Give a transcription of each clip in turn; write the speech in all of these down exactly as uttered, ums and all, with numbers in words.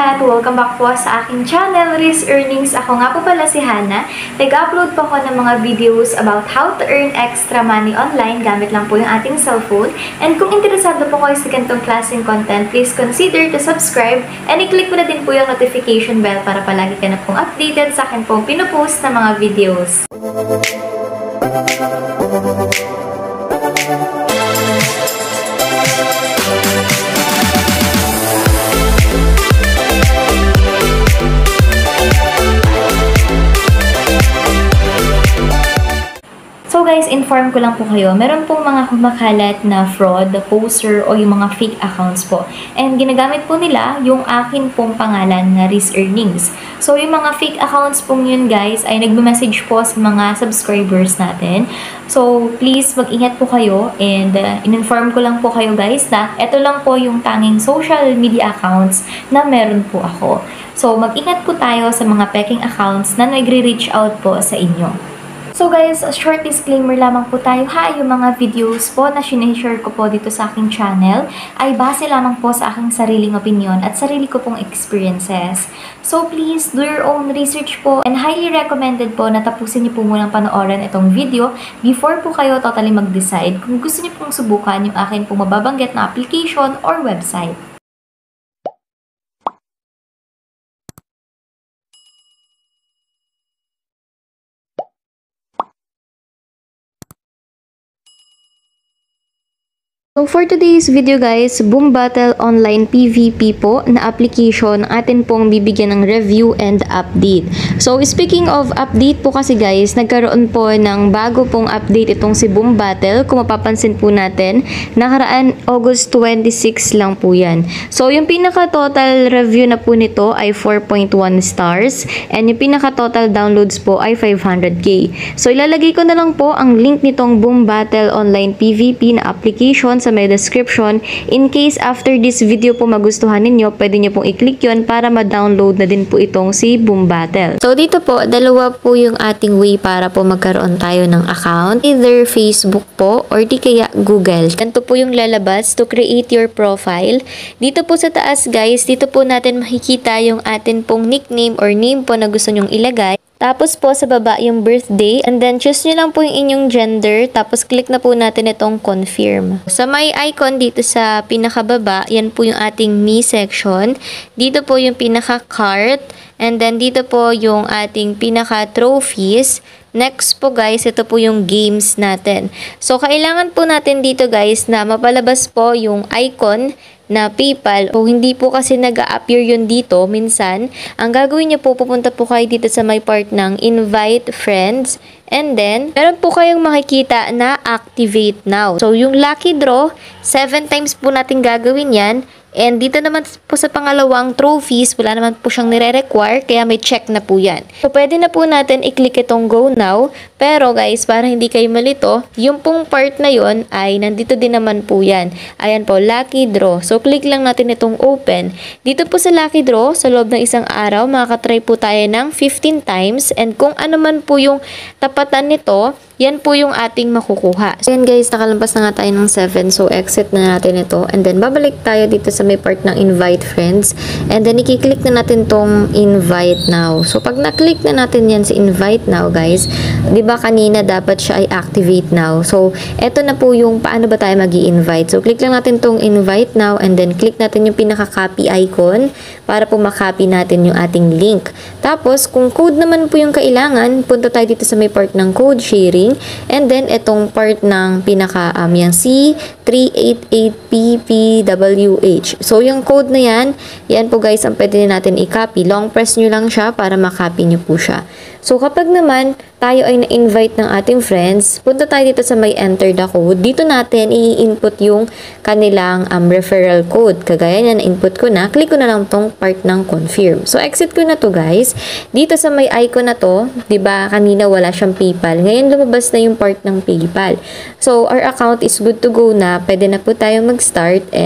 lahat! Welcome back po sa aking channel, Riz Earnings. Ako nga po pala si Hannah. Nag-upload po ako ng mga videos about how to earn extra money online gamit lang po yung ating cellphone. And kung interesado po kayo sa ganitong klaseng content, please consider to subscribe and i-click mo na din po yung notification bell para palagi ka na pong updated sa akin pong pinupost na mga videos. So guys, inform ko lang po kayo, meron pong mga kumakalat na fraud, poster o yung mga fake accounts po. And ginagamit po nila yung akin pong pangalan na Riz Earnings. So yung mga fake accounts pong yun guys ay nagme-message po sa mga subscribers natin. So please mag-ingat po kayo and uh, in-inform ko lang po kayo guys na ito lang po yung tanging social media accounts na meron po ako. So mag-ingat po tayo sa mga peking accounts na nagre-reach out po sa inyo. So guys, a short disclaimer lamang po tayo ha, yung mga videos po na sinashare ko po dito sa aking channel ay base lamang po sa aking sariling opinion at sarili ko pong experiences. So please do your own research po and highly recommended po na tapusin niyo po munang panoorin itong video before po kayo totally mag-decide kung gusto niyo pong subukan yung akin pong mababanggit na application or website. So for today's video guys, Boom Battle Online P V P po na application atin pong bibigyan ng review and update. So speaking of update po kasi guys, nagkaroon po ng bago pong update itong si Boom Battle. Kung mapapansin po natin, nakaraan August twenty-six lang po yan. So yung pinaka total review na po nito ay four point one stars and yung pinaka total downloads po ay five hundred K. So ilalagay ko na lang po ang link nitong Boom Battle Online P V P na application sa may description. In case after this video po magustuhan ninyo, pwede nyo pong i-click yun para ma-download na din po itong si Boom Battle. So dito po, dalawa po yung ating way para po magkaroon tayo ng account. Either Facebook po or di kaya Google. Ganito po yung lalabas to create your profile. Dito po sa taas guys, dito po natin makikita yung atin pong nickname or name po na gusto nyong ilagay. Tapos po sa baba yung birthday and then choose nyo lang po yung inyong gender tapos click na po natin itong confirm. Sa may icon dito sa pinakababa, yan po yung ating me section. Dito po yung pinaka cart and then dito po yung ating pinaka trophies. Next po guys, ito po yung games natin. So kailangan po natin dito guys na mapalabas po yung icon na PayPal. O hindi po kasi nag-a-appear yun dito minsan. Ang gagawin niyo po, pupunta po kayo dito sa may part ng invite friends. And then, meron po kayong makikita na activate now. So, yung lucky draw, seven times po natin gagawin yan. And dito naman po sa pangalawang trophies, wala naman po siyang nire-require, kaya may check na po yan. So, pwede na po natin i-click itong go now. Pero guys, para hindi kayo malito, yung pong part na yon ay nandito din naman po yan. Ayan po, lucky draw. So, click lang natin itong open. Dito po sa lucky draw, sa loob ng isang araw, makakatry po tayo ng fifteen times. And kung ano man po yung tapatan nito, yan po yung ating makukuha. So, yan guys, nakalampas na nga tayo ng seven. So, exit na natin ito. And then, babalik tayo dito sa may part ng invite friends. And then, i-click na natin tong invite now. So, pag na-click na natin yan si invite now, guys, di ba kanina dapat siya ay activate now. So, eto na po yung paano ba tayo mag-i-invite. So, click lang natin tong invite now and then click natin yung pinaka-copy icon para po makopy natin yung ating link. Tapos, kung code naman po yung kailangan, punta tayo dito sa may part ng code sharing. And then, itong part ng pinaka, um, yung C three eight eight P P W H. So, yung code na yan, yan po guys, ang pwede natin i-copy. Long press nyo lang siya para makopy nyo po siya. So, kapag naman tayo ay na-invite ng ating friends, punta tayo dito sa may enter the code. Dito natin i-input yung kanilang um, referral code. Kagaya niya, na-input ko na. Click ko na lang tong part ng confirm. So, exit ko na to guys. Dito sa may icon na to, di ba kanina wala siyang PayPal. Ngayon, lumabas na yung part ng PayPal. So, our account is good to go na. Pwede na po tayo mag-start and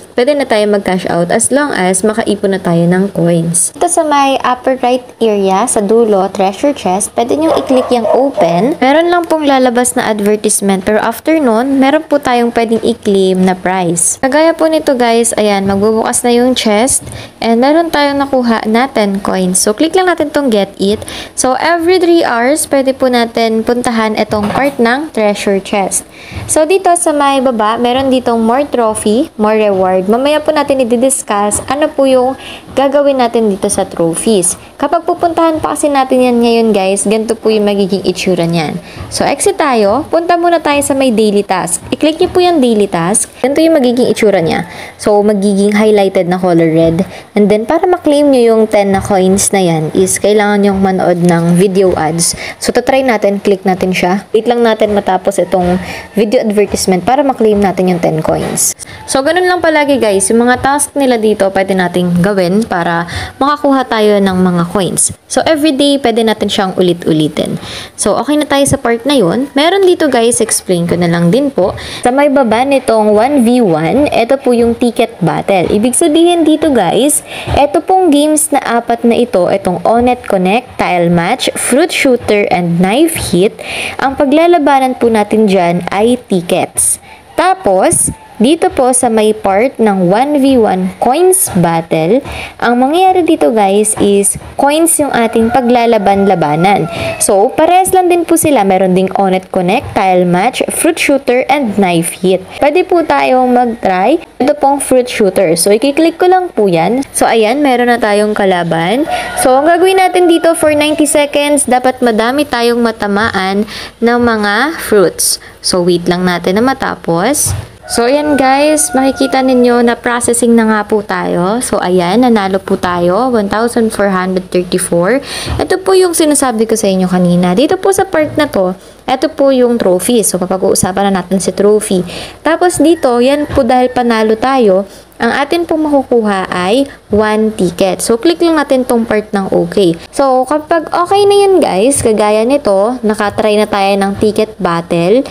pwede na tayo mag-cash out as long as makaipon na tayo ng coins. Ito sa may upper right area, sa dulo, treasure chest, pwede nyo i-click yung open. Meron lang pong lalabas na advertisement, pero after nun, meron po tayong pwedeng i-claim na prize. Kagaya po nito guys, ayan, magbubukas na yung chest, and meron tayong nakuha na ten coins. So, click lang natin tong get it. So, every three hours, pwede po natin puntahan itong part ng treasure chest. So, dito sa may baba, meron ditong more trophy, more reward. Mamaya po natin i-discuss ano po yung gagawin natin dito sa trophies. Kapag pupuntahan pa kasi natin yan ngayon guys, ganito po yung magiging itsura niyan. So, exit tayo. Punta muna tayo sa may daily task. I-click niyo po yung daily task. Ganito yung magiging itsura niya. So, magiging highlighted na color red. And then, para ma-claim nyo yung ten na coins na yan is kailangan nyong manood ng video ads. So, tatry natin. Click natin siya. Wait lang natin matapos itong video advertisement para ma-claim natin yung ten coins. So, ganun lang palagi guys. Yung mga task nila dito, pwede nating gawin para makakuha tayo ng mga coins. So, everyday, pwede natin siyang ulit-ulitin. So, okay na tayo sa part na yun. Meron dito guys, explain ko na lang din po. Sa may baba nitong one v one, ito po yung ticket battle. Ibig sabihin dito guys, ito pong games na apat na ito, itong Onet Connect, Tile Match, Fruit Shooter, and Knife Hit, ang paglalabanan po natin dyan ay tickets. Tapos, dito po sa may part ng one v one coins battle, ang mangyayari dito guys is coins yung ating paglalaban-labanan. So, parehas lang din po sila. Meron ding Onet Connect, Tile Match, Fruit Shooter, and Knife Hit. Pwede po tayong mag-try. Ito pong Fruit Shooter. So, i-click ko lang po yan. So, ayan, meron na tayong kalaban. So, ang gagawin natin dito for ninety seconds, dapat madami tayong matamaan ng mga fruits. So, wait lang natin na matapos. So, ayan guys, makikita ninyo na processing na nga po tayo. So, ayan, nanalo po tayo, one thousand four hundred thirty-four. Ito po yung sinasabi ko sa inyo kanina. Dito po sa part na to, ito po yung trophy. So, papag-uusapan na natin si trophy. Tapos dito, yan po dahil panalo tayo, ang atin pong makukuha ay one ticket. So, click lang natin tong part ng okay. So, kapag okay na yan guys, kagaya nito, nakatry na tayo ng ticket battle,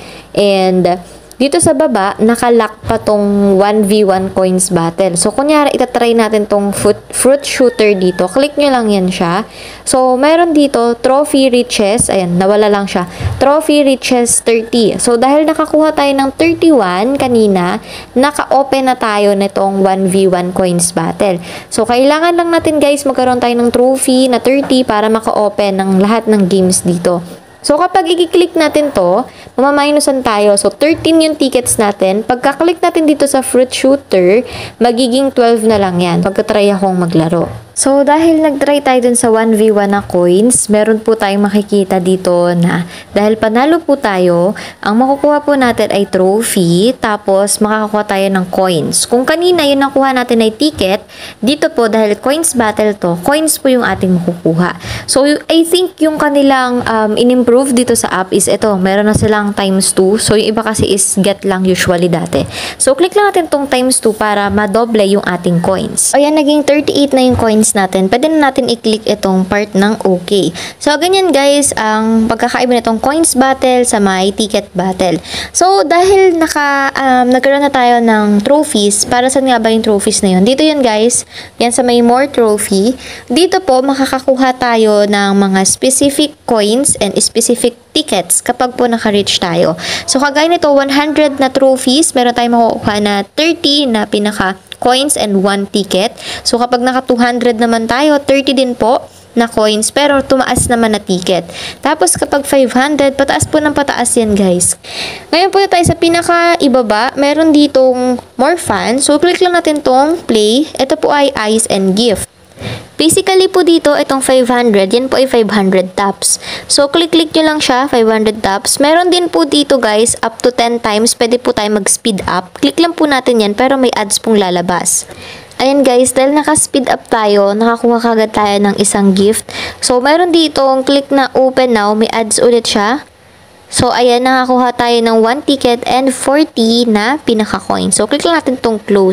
and dito sa baba, nakalock pa tong one v one coins battle. So, kunyari, itatry natin tong fruit, fruit shooter dito. Click nyo lang yan siya. So, meron dito, trophy riches. Ayan, nawala lang siya. Trophy riches thirty. So, dahil nakakuha tayo ng thirty-one kanina, naka-open na tayo nitong one v one coins battle. So, kailangan lang natin guys, magkaroon tayo ng trophy na thirty para maka-open ng lahat ng games dito. So, kapag i-click natin to, mamaminusan tayo. So, thirteen yung tickets natin. Pagka-click natin dito sa fruit shooter, magiging twelve na lang yan. Pagka-try akong maglaro. So, dahil nag-try tayo dun sa one v one na coins, meron po tayong makikita dito na dahil panalo po tayo, ang makukuha po natin ay trophy, tapos makakakuha tayo ng coins. Kung kanina yung nakuha natin ay ticket, dito po dahil coins battle to, coins po yung ating makukuha. So, I think yung kanilang um, in-improve dito sa app is ito, meron na silang times two. So, yung iba kasi is get lang usually dati. So, click lang natin tong times two para madoble yung ating coins. Ayan, naging thirty-eight na yung coins natin. Pwede na natin i-click itong part ng okay. So, ganyan guys, ang pagkakaiba nitong coins battle sa may ticket battle. So, dahil naka, um, nagkaroon na tayo ng trophies, para saan nga ba yung trophies na yun? Dito yun guys, yan sa may more trophy. Dito po, makakakuha tayo ng mga specific coins and specific tickets kapag po naka-reach tayo. So, kagaya nito, one hundred na trophies, meron tayong makukuha na thirty na pinaka coins and one ticket. So, kapag naka two hundred naman tayo, thirty din po na coins, pero tumaas naman na ticket. Tapos, kapag five hundred, pataas po ng pataas yan, guys. Ngayon po tayo sa pinaka-ibaba, meron ditong more fun. So, click lang natin tong play. Ito po ay ice and gift. Basically po dito, itong five hundred, yan po ay five hundred taps. So, click-click nyo lang siya, five hundred taps. Meron din po dito guys, up to ten times, pwede po tayo mag-speed up. Click lang po natin yan, pero may ads pong lalabas. Ayan guys, dahil naka-speed up tayo, nakakuha kagad tayo ng isang gift. So, meron dito, click na open now, may ads ulit siya. So, ayan, nakakuha tayo ng one ticket and forty na pinaka-coin. So, click lang natin tong close.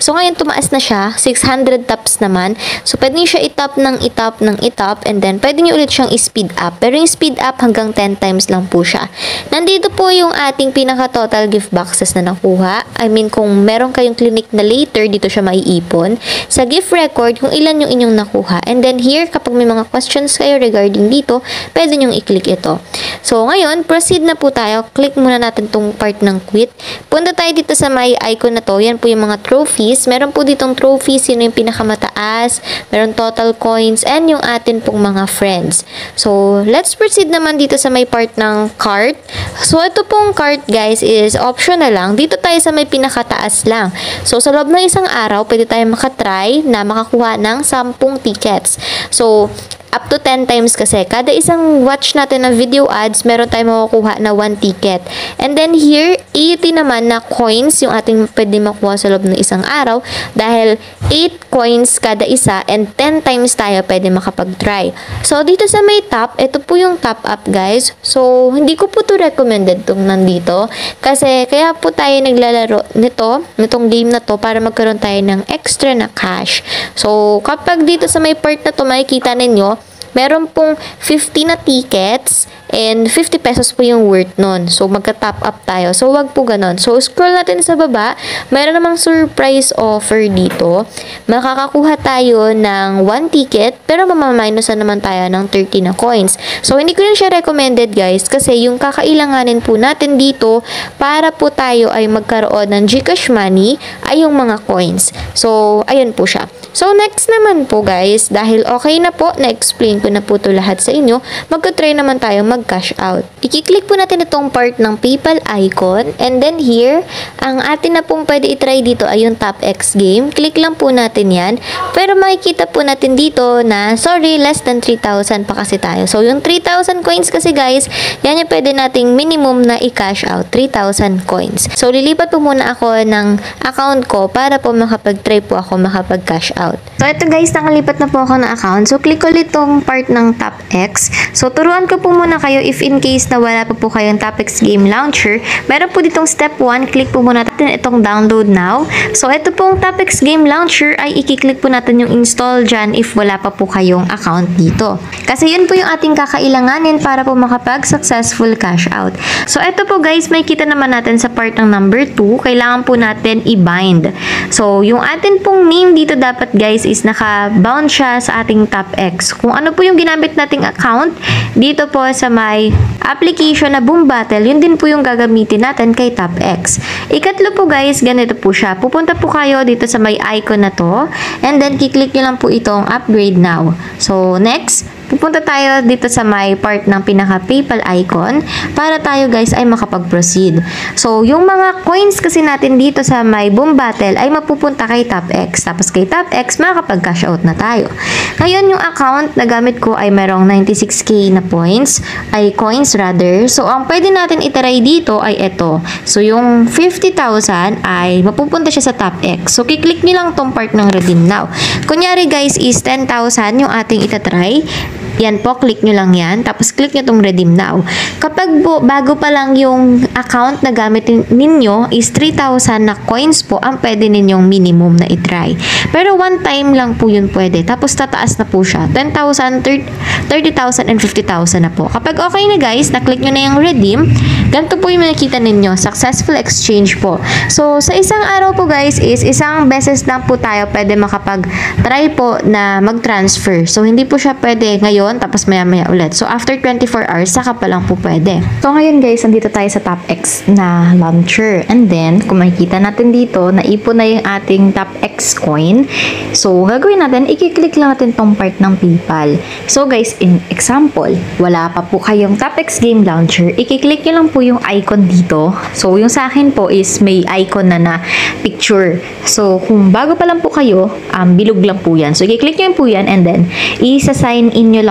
So, ngayon tumaas na siya. six hundred taps naman. So, pwede nyo siya itap ng itap ng itap and then pwede nyo ulit siyang i-speed up. Pero yung speed up hanggang ten times lang po siya. Nandito po yung ating pinaka-total gift boxes na nakuha. I mean, kung meron kayong clinic na later, dito siya maiipon. Sa gift record, kung ilan yung inyong nakuha. And then here, kapag may mga questions kayo regarding dito, pwede nyong i-click ito. So, ngayon, proceed na po tayo. Click muna natin tong part ng quit. Punta tayo dito sa may icon na to. Yan po yung mga trophies. Meron po ditong trophies. Sino yung pinakamataas. Meron total coins and yung atin pong mga friends. So, let's proceed naman dito sa may part ng cart. So, ito pong cart guys is optional lang. Dito tayo sa may pinakataas lang. So, sa loob ng isang araw, pwede tayo makatry na makakuha ng sampung tickets. So, up to ten times kasi. Kada isang watch natin na video ads, meron tayong makukuha na one ticket. And then here, eighty naman na coins yung ating pwede makuha sa loob ng isang araw dahil eight coins kada isa and ten times tayo pwede makapag-try. So, dito sa may top, ito po yung top up guys. So, hindi ko po to recommended itong nandito kasi kaya po tayo naglalaro nito, nitong game na to para magkaroon tayo ng extra na cash. So, kapag dito sa may part na to makikita ninyo, meron pong fifty na tickets and fifty pesos po yung worth nun. So, magka-top up tayo. So, wag po ganon. So, scroll natin sa baba. Meron namang surprise offer dito. Makakakuha tayo ng one ticket pero mamaminosan naman tayo ng thirty na coins. So, hindi ko rin siya recommended guys kasi yung kakailanganin po natin dito para po tayo ay magkaroon ng GCash money ay yung mga coins. So, ayun po siya. So, next naman po guys, dahil okay na po, na-explain ko na po ito lahat sa inyo, magka-try naman tayo mag-cash out. I-click po natin itong part ng PayPal icon, and then here, ang atin na pong pwede i-try dito ay yung Top X game. Click lang po natin yan, pero makikita po natin dito na, sorry, less than three thousand pa kasi tayo. So, yung three thousand coins kasi guys, yan yung pwede nating minimum na i-cash out, three thousand coins. So, lilipat po muna ako ng account ko para po makapag-try po ako makapag-cash out. So, ito guys, nakalipat na po ako ng account. So, click ulit tong part ng Top X. So, turuan ko po muna kayo if in case na wala pa po kayong Top X Game Launcher. Meron po ditong step one. Click po muna natin itong download now. So, ito pong Top X Game Launcher ay i-click po natin yung install dyan if wala pa po kayong account dito. Kasi yun po yung ating kakailanganin para po makapag-successful cash out. So, ito po guys, may kita naman natin sa part ng number two. Kailangan po natin i-bind. So, yung atin pong name dito dapat guys is naka-bound siya sa ating Top X. Kung ano po yung ginamit nating account dito po sa may application na Boom Battle, yun din po yung gagamitin natin kay Top X. Ikatlo po guys, ganito po siya. Pupunta po kayo dito sa may icon na to and then kiklik nyo lang po itong upgrade now. So next, pupunta tayo dito sa may part ng pinaka PayPal icon para tayo guys ay makapag-proceed. So, yung mga coins kasi natin dito sa may Boom Battle ay mapupunta kay Top X. Tapos kay Top X, makakapag-cash out na tayo. Ngayon, yung account na gamit ko ay merong ninety-six K na points, ay coins rather. So, ang pwede natin itaray dito ay ito. So, yung fifty thousand ay mapupunta siya sa Top X. So, kiklik nyo lang tong part ng redeem now. Kunyari guys is ten thousand yung ating itatry. Yan po, click nyo lang yan. Tapos, click nyo itong redeem now. Kapag po, bago pa lang yung account na gamit ninyo is three thousand na coins po ang pwede ninyong minimum na itry. Pero one time lang po yun pwede. Tapos, tataas na po siya. ten thousand, thirty thousand, and fifty thousand na po. Kapag okay na guys, na-click nyo na yung redeem, ganito po yung nakita ninyo. Successful exchange po. So, sa isang araw po guys is isang beses lang po tayo pwede makapag-try po na mag-transfer. So, hindi po siya pwede ngayon tapos maya-maya ulit. So, after twenty-four hours, saka pa lang po pwede. So, ngayon guys, nandito tayo sa Top X na launcher. And then, kung makikita natin dito, naipon na yung ating Top X coin. So, gagawin natin, i-click lang natin tong part ng PayPal. So, guys, in example, wala pa po kayong Top X Game Launcher, i-click nyo lang po yung icon dito. So, yung sa akin po is may icon na na picture. So, kung bago pa lang po kayo, um, bilog lang po yan. So, i-click nyo po yan and then, i-sign in nyo lang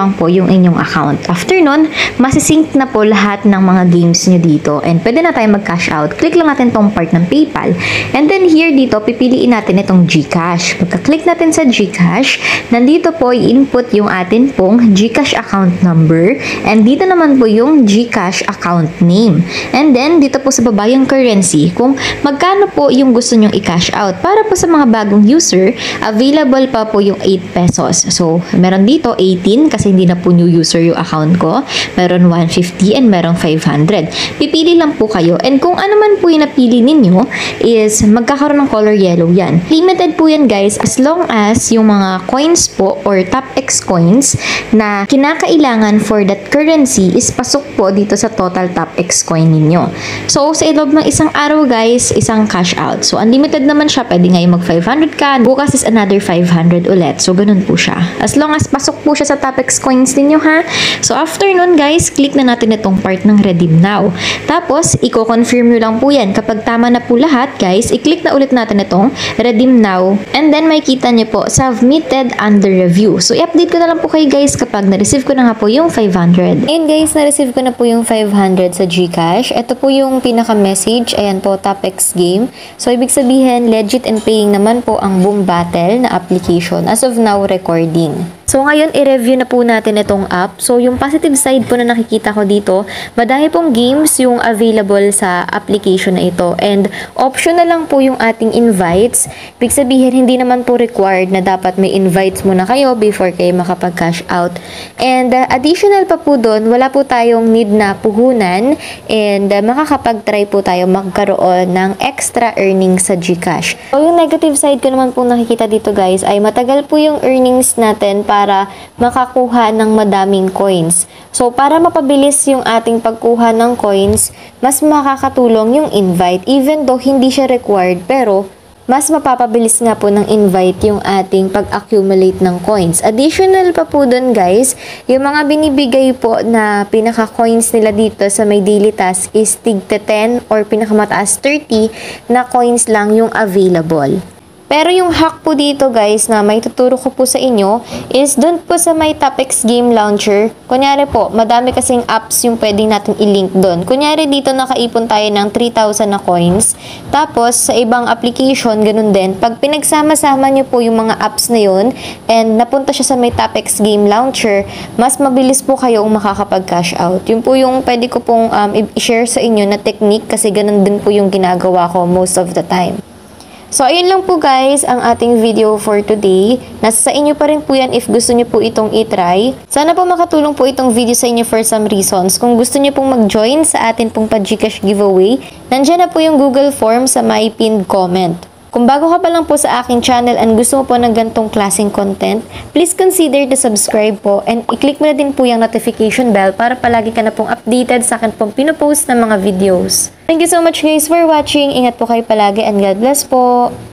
lang po yung inyong account. After nun, masisync na po lahat ng mga games nyo dito and pwede na tayo mag-cash out. Click lang natin tong part ng PayPal. And then here dito, pipiliin natin itong GCash. Pagka-click natin sa GCash, nandito po i-input yung atin pong GCash account number and dito naman po yung GCash account name. And then, dito po sa baba yung currency kung magkano po yung gusto nyong i-cash out. Para po sa mga bagong user, available pa po yung eight pesos. So, meron dito eighteen kasi hindi na po new user yung account ko. Meron one fifty and meron five hundred. Pipili lang po kayo. And kung ano man po yung napili ninyo is magkakaroon ng color yellow yan. Limited po yan guys as long as yung mga coins po or top X coins na kinakailangan for that currency is pasok po dito sa total top X coin ninyo. So, sa ilog ng isang araw guys, isang cash out. So, unlimited naman siya. Pwede ngayon mag five hundred ka. Bukas is another five hundred ulit. So, ganun po siya. As long as pasok po siya sa top X coins ninyo ha. So, after nun guys, click na natin itong part ng redeem now. Tapos, i-confirm nyo lang po yan. Kapag tama na po lahat guys, i-click na ulit natin itong redeem now. And then, may kita nyo po, submitted under review. So, i-update ko na lang po kayo guys kapag na-receive ko na nga po yung five hundred. And guys, na-receive ko na po yung five hundred sa GCash. Ito po yung pinaka-message. Ayan po, top X game. So, ibig sabihin, legit and paying naman po ang Boom Battle na application as of now recording. So, ngayon, i-review na po natin itong app. So, yung positive side po na nakikita ko dito, madami pong games yung available sa application na ito. And, optional lang po yung ating invites. Ibig sabihin, hindi naman po required na dapat may invites muna kayo before kayo makapag-cash out. And, uh, additional pa po doon, wala po tayong need na puhunan and uh, makakapag-try po tayo magkaroon ng extra earnings sa GCash. So, yung negative side ko naman po nakikita dito guys, ay matagal po yung earnings natin para para makakuha ng madaming coins. So, para mapabilis yung ating pagkuha ng coins, mas makakatulong yung invite. Even though hindi siya required, pero mas mapapabilis nga po ng invite yung ating pag-accumulate ng coins. Additional pa po dun guys, yung mga binibigay po na pinaka-coins nila dito sa may daily task is tig ten or pinakamataas thirty na coins lang yung available. Pero yung hack po dito guys na may tuturo ko po sa inyo is doon po sa may top X Game Launcher. Kunyari po, madami kasing apps yung pwedeng natin i-link doon. Kunyari dito nakaipon tayo ng three thousand na coins. Tapos sa ibang application, ganun din. Pag pinagsama-sama nyo po yung mga apps na yun and napunta siya sa may top X Game Launcher, mas mabilis po kayong makakapag-cash out. Yun po yung pwede ko pong um, i-share sa inyo na technique kasi ganun din po yung ginagawa ko most of the time. So, ayun lang po guys ang ating video for today. Nasa sa inyo pa rin po yan if gusto nyo po itong itry. Sana po makatulong po itong video sa inyo for some reasons. Kung gusto nyo pong mag-join sa atin pong pa-GCash giveaway, nandyan na po yung Google Form sa my pinned comment. Kung bago ka pa lang po sa aking channel and gusto mo po ng gantong klaseng content, please consider to subscribe po and i-click mo na din po yung notification bell para palagi ka na pong updated sa akin pong pinopost ng mga videos. Thank you so much guys for watching. Ingat po kayo palagi and God bless po!